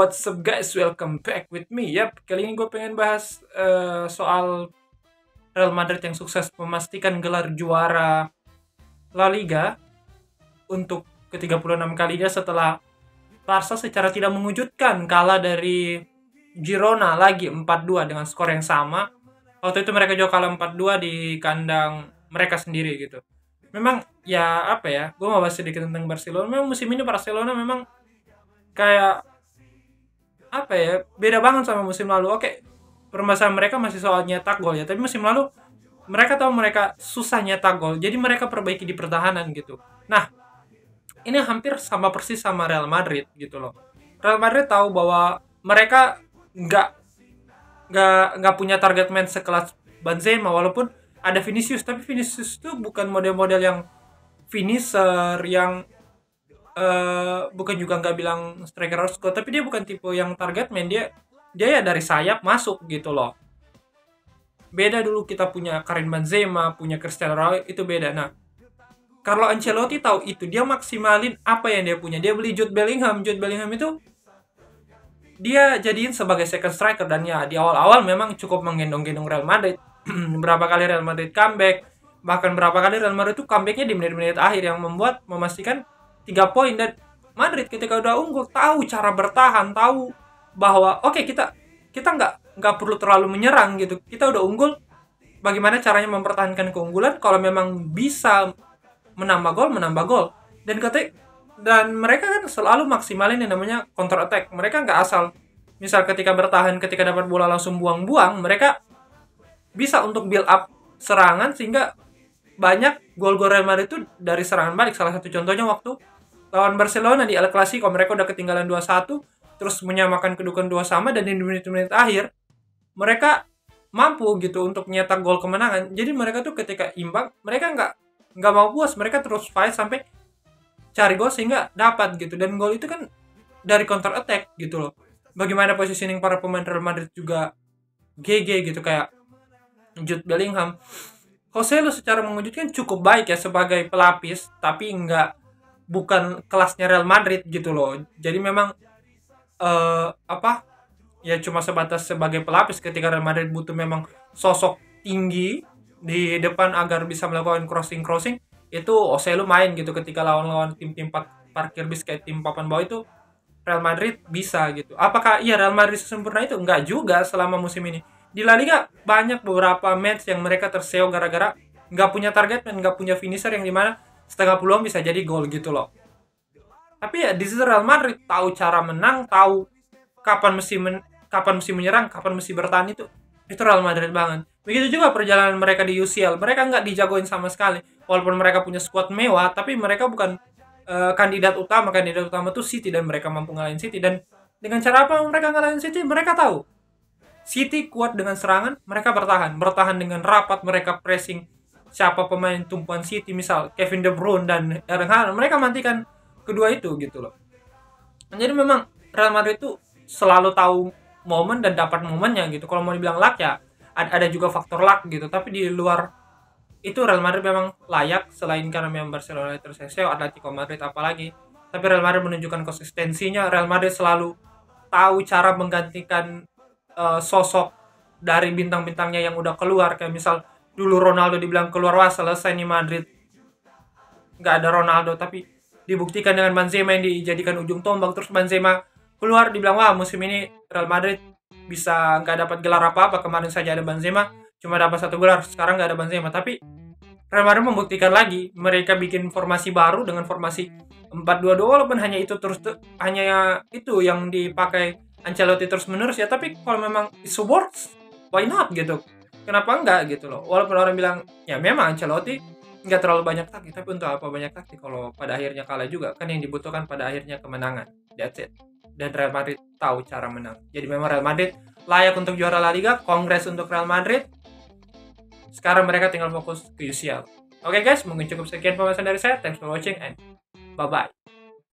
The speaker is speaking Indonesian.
What's up guys, welcome back with me. Yap, kali ini gue pengen bahas soal Real Madrid yang sukses memastikan gelar juara La Liga untuk ke-36 kalinya setelah Barca secara tidak mengejutkan kalah dari Girona lagi 4-2 dengan skor yang sama. Waktu itu mereka juga kalah 4-2 di kandang mereka sendiri gitu. Memang ya apa ya, gue mau bahas sedikit tentang Barcelona. Memang musim ini Barcelona memang kayak apa ya, beda banget sama musim lalu. Oke, permasalahan mereka masih soal nyetak gol ya, tapi musim lalu mereka tahu mereka susah nyetak gol, jadi mereka perbaiki di pertahanan gitu. Nah, ini hampir sama persis sama Real Madrid gitu loh. Real Madrid tahu bahwa mereka nggak nggak punya target man sekelas Benzema, walaupun ada Vinicius, tapi Vinicius itu bukan model-model yang finisher yang bukan juga nggak bilang striker harus score, tapi dia bukan tipe yang target man. Dia ya dari sayap masuk gitu loh. Beda dulu kita punya Karim Benzema, punya Cristiano Ronaldo, itu beda. Nah, Carlo Ancelotti tahu itu, dia maksimalin apa yang dia punya. Dia beli Jude Bellingham. Jude Bellingham itu dia jadiin sebagai second striker, dan ya di awal-awal memang cukup menggendong-gendong Real Madrid. Berapa kali Real Madrid comeback, bahkan berapa kali Real Madrid itu comebacknya di menit-menit akhir yang memastikan 3 poin. Dan Madrid ketika udah unggul tahu cara bertahan, tahu bahwa oke, kita nggak perlu terlalu menyerang gitu. Kita udah unggul, bagaimana caranya mempertahankan keunggulan? Kalau memang bisa menambah gol. Dan mereka kan selalu maksimalin yang namanya counter attack. Mereka nggak asal misal ketika bertahan, ketika dapat bola langsung buang-buang. Mereka bisa untuk build up serangan sehingga banyak gol-gol Real Madrid itu dari serangan balik. Salah satu contohnya waktu lawan Barcelona di El Clasico, mereka udah ketinggalan 2-1, terus menyamakan kedudukan 2 sama, dan di menit-menit akhir mereka mampu gitu untuk nyetak gol kemenangan. Jadi mereka tuh ketika imbang, mereka nggak mau puas, mereka terus fight sampai cari gol sehingga dapat gitu. Dan gol itu kan dari counter attack gitu loh. Bagaimana positioning para pemain Real Madrid juga GG gitu, kayak Jude Bellingham. Joselu secara mengejutkan cukup baik ya sebagai pelapis, tapi bukan kelasnya Real Madrid gitu loh. Jadi memang ya cuma sebatas sebagai pelapis. Ketika Real Madrid butuh memang sosok tinggi di depan agar bisa melakukan crossing, itu Joselu main gitu. Ketika lawan tim-tim parkir bis kayak tim papan bawah, itu Real Madrid bisa gitu. Apakah iya Real Madrid sesempurna itu? Enggak juga selama musim ini. Di La Liga banyak beberapa match yang mereka terseo gara-gara nggak punya target dan nggak punya finisher, yang dimana setengah peluang bisa jadi gol gitu loh. Tapi ya di situ Real Madrid tahu cara menang, tahu kapan mesti menyerang, kapan mesti bertahan. Itu Real Madrid banget. Begitu juga perjalanan mereka di UCL. Mereka nggak dijagoin sama sekali. Walaupun mereka punya squad mewah, tapi mereka bukan kandidat utama. Kandidat utama tuh City, dan mereka mampu ngalahin City. Dan dengan cara apa mereka ngalahin City? Mereka tahu City kuat dengan serangan, mereka bertahan dengan rapat, mereka pressing siapa pemain tumpuan City, misal Kevin De Bruyne dan Erling Haaland, mereka mantikan kedua itu gitu loh. Jadi memang Real Madrid itu selalu tahu momen dan dapat momennya gitu. Kalau mau dibilang luck ya ada juga faktor luck gitu, tapi di luar itu Real Madrid memang layak, selain karena memang Barcelona terseseo, Atletico Madrid apalagi. Tapi Real Madrid menunjukkan konsistensinya. Real Madrid selalu tahu cara menggantikan sosok dari bintang-bintangnya yang udah keluar. Kayak misal dulu Ronaldo dibilang keluar, wah selesai nih Madrid, nggak ada Ronaldo. Tapi dibuktikan dengan Benzema yang dijadikan ujung tombak. Terus Benzema keluar, dibilang wah musim ini Real Madrid bisa nggak dapat gelar apa-apa. Kemarin saja ada Benzema, cuma dapat 1 gelar. Sekarang nggak ada Benzema. Tapi Real Madrid membuktikan lagi. Mereka bikin formasi baru dengan formasi 4-2-2, walaupun hanya itu yang dipakai Ancelotti terus menerus ya. Tapi kalau memang it works, why not gitu, kenapa enggak gitu loh. Walaupun orang bilang ya memang Ancelotti nggak terlalu banyak taktik, tapi untuk apa banyak taktik kalau pada akhirnya kalah juga. Kan yang dibutuhkan pada akhirnya kemenangan, that's it. Dan Real Madrid tahu cara menang. Jadi memang Real Madrid layak untuk juara La Liga. Kongres untuk Real Madrid. Sekarang mereka tinggal fokus ke UCL. Oke guys, mungkin cukup sekian pembahasan dari saya. Thanks for watching and bye-bye.